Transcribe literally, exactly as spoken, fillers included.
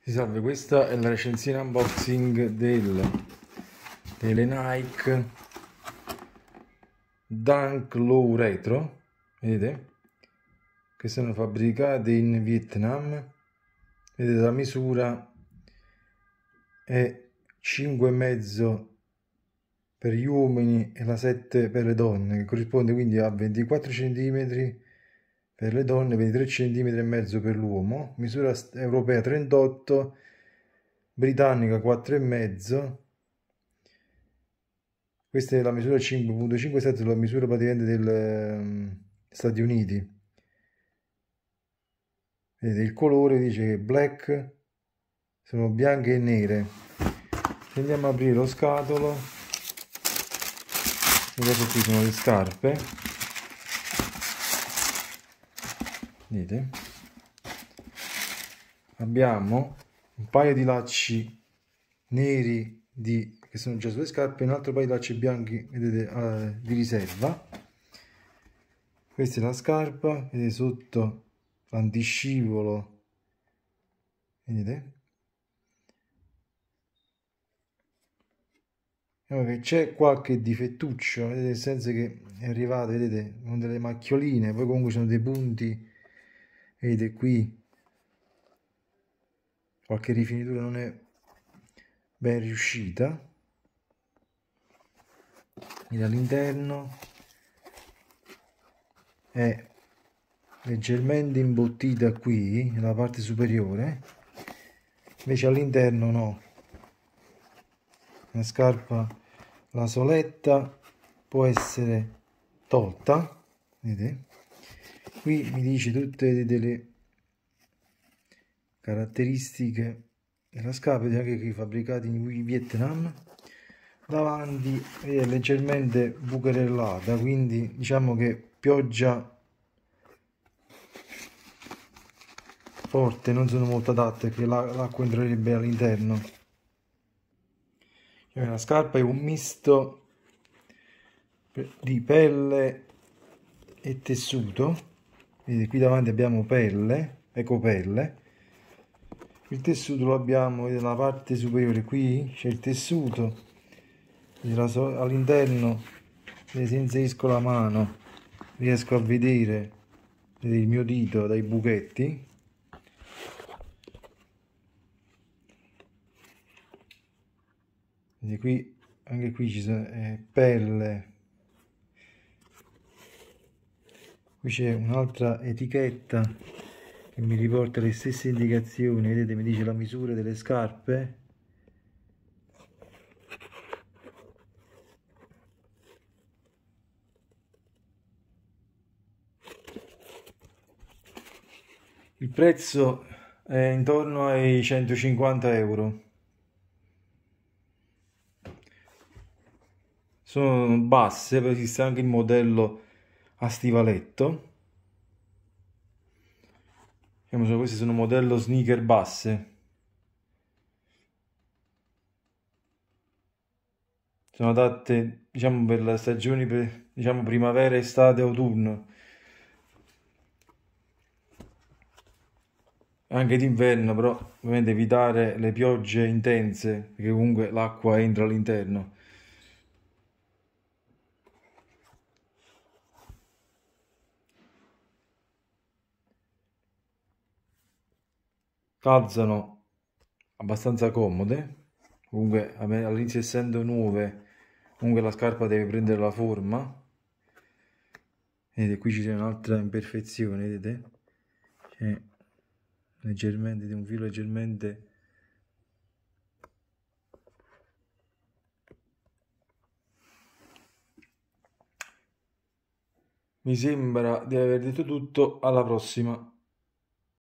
Sì, salve, questa è la recensione unboxing del, delle Nike Dunk Low Retro, vedete? Che sono fabbricate in Vietnam. Vedete, la misura è cinque virgola cinque per gli uomini e la sette per le donne, che corrisponde quindi a ventiquattro centimetri per le donne, ventitré centimetri e mezzo per l'uomo, misura europea trentotto, britannica quattro virgola cinque. Questa è la misura cinque virgola cinquanta-sette, la misura praticamente degli um, Stati Uniti. Vedete, il colore dice che black, sono bianche e nere. Se andiamo a aprire lo scatolo, vedete, qui sono le scarpe. Vedete? Abbiamo un paio di lacci neri di, che sono già sulle scarpe, un altro paio di lacci bianchi, vedete, uh, di riserva. Questa è la scarpa, vedete sotto l'antiscivolo, vedete? Che c'è qualche difettuccio, vedete, nel senso che è arrivato, vedete, con delle macchioline, poi comunque sono dei punti, vedete qui, qualche rifinitura non è ben riuscita. E all'interno è leggermente imbottita qui nella parte superiore, invece all'interno no. La scarpa, la soletta può essere tolta, vedete? Qui mi dice tutte delle caratteristiche della scarpa, anche qui fabbricati in Vietnam. Davanti è leggermente bucherellata, quindi diciamo che pioggia forte non sono molto adatte, perché l'acqua entrerebbe all'interno. La scarpa è un misto di pelle e tessuto. Vedete, qui davanti abbiamo pelle, ecopelle. Il tessuto lo abbiamo nella parte superiore, qui c'è il tessuto. All'interno, se inserisco la mano, riesco a vedere, vedete, il mio dito dai buchetti. Vedete, qui, anche qui ci sono eh, pelle. Qui c'è un'altra etichetta che mi riporta le stesse indicazioni, vedete, mi dice la misura delle scarpe. Il prezzo è intorno ai centocinquanta euro. Sono basse, poi esiste anche il modello a stivaletto. Questi sono modello sneaker basse. Sono adatte, diciamo, per le stagioni, per, diciamo, primavera, estate, autunno. Anche d'inverno, però ovviamente evitare le piogge intense, perché comunque l'acqua entra all'interno. Calzano abbastanza comode, comunque all'inizio essendo nuove, comunque la scarpa deve prendere la forma. Vedete, qui c'è un'altra imperfezione, vedete? C'è leggermente, un filo leggermente mi sembra di aver detto tutto. Alla prossima.